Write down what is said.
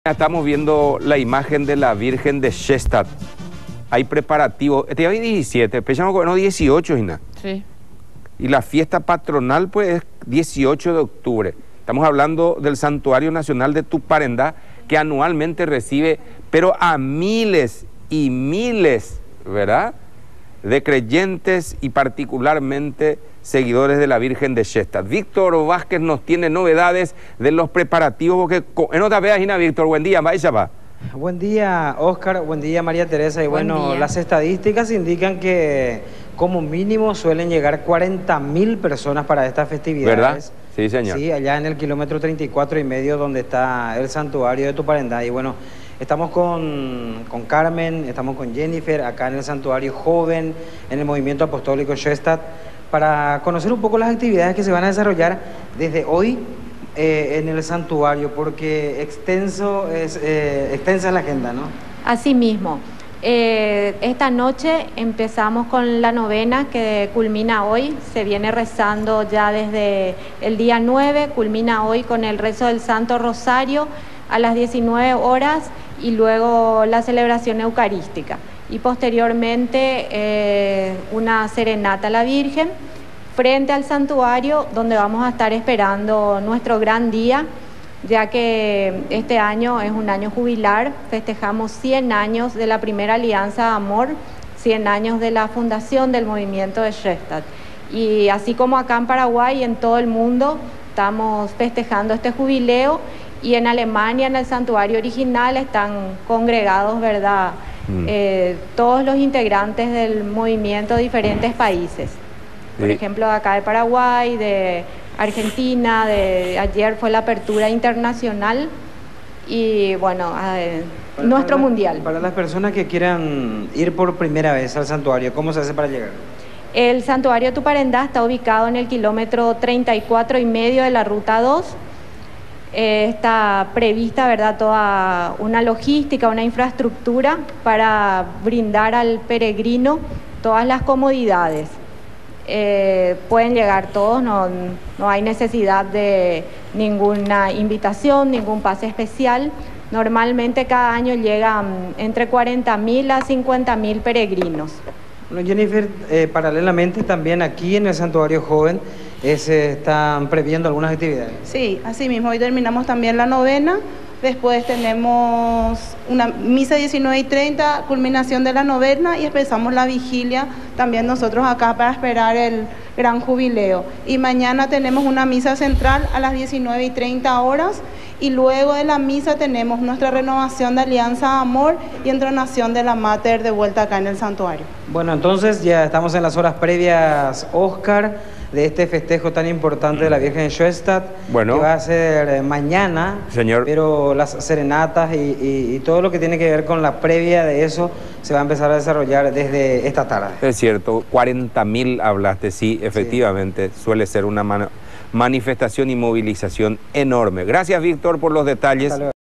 Estamos viendo la imagen de la Virgen de Sjöstadt. Hay preparativos. Este día hay 17, pensamos que no 18, Gina. Sí. Y la fiesta patronal, pues, es 18 de octubre. Estamos hablando del Santuario Nacional de Tuparendá, que anualmente recibe, pero a miles y miles, ¿verdad?, de creyentes y particularmente seguidores de la Virgen de Sjöstadt. Víctor Vázquez nos tiene novedades de los preparativos, porque en otra vez, Gina, Víctor, buen día, vaya va. Buen día, Oscar, buen día, María Teresa. Y bueno, las estadísticas indican que como mínimo suelen llegar 40.000 personas para estas festividades. ¿Verdad? Sí, señor. Sí, allá en el kilómetro 34,5 donde está el santuario de Tuparendá. Y bueno, estamos con Carmen, estamos con Jennifer, acá en el santuario joven, en el movimiento apostólico Sjöstadt, para conocer un poco las actividades que se van a desarrollar desde hoy en el santuario, porque extensa es la agenda, ¿no? Así mismo. Esta noche empezamos con la novena que culmina hoy, se viene rezando ya desde el día 9, culmina hoy con el rezo del Santo Rosario a las 19 horas y luego la celebración eucarística y posteriormente una serenata a la Virgen frente al santuario, donde vamos a estar esperando nuestro gran día, ya que este año es un año jubilar, festejamos 100 años de la primera Alianza Amor, 100 años de la fundación del movimiento de Sjöstadt. Y así como acá en Paraguay y en todo el mundo estamos festejando este jubileo, y en Alemania, en el santuario original, están congregados, ¿verdad?, todos los integrantes del movimiento de diferentes países. Por ejemplo, acá de Paraguay, de Argentina, ayer fue la apertura internacional y bueno, nuestro mundial. Para las personas que quieran ir por primera vez al santuario, ¿cómo se hace para llegar? El santuario Tuparendá está ubicado en el kilómetro 34,5 de la ruta 2. Está prevista, ¿verdad?, toda una logística, una infraestructura para brindar al peregrino todas las comodidades. Pueden llegar todos, no hay necesidad de ninguna invitación, ningún pase especial. Normalmente cada año llegan entre 40.000 a 50.000 peregrinos. Bueno, Jennifer, paralelamente también aquí en el Santuario Joven se están previendo algunas actividades. Sí, así mismo, hoy terminamos también la novena. Después tenemos una misa 19:30, culminación de la novena, y empezamos la vigilia también nosotros acá para esperar el gran jubileo. Y mañana tenemos una misa central a las 19:30 horas, y luego de la misa tenemos nuestra renovación de Alianza Amor y entronación de la Mater de vuelta acá en el santuario. Bueno, entonces ya estamos en las horas previas, Oscar, de este festejo tan importante de la Virgen de Sjöstadt, bueno, que va a ser mañana, señor. Pero las serenatas y todo lo que tiene que ver con la previa de eso se va a empezar a desarrollar desde esta tarde. Es cierto, 40.000 hablaste, sí, efectivamente, sí. Suele ser una manifestación y movilización enorme. Gracias, Víctor, por los detalles.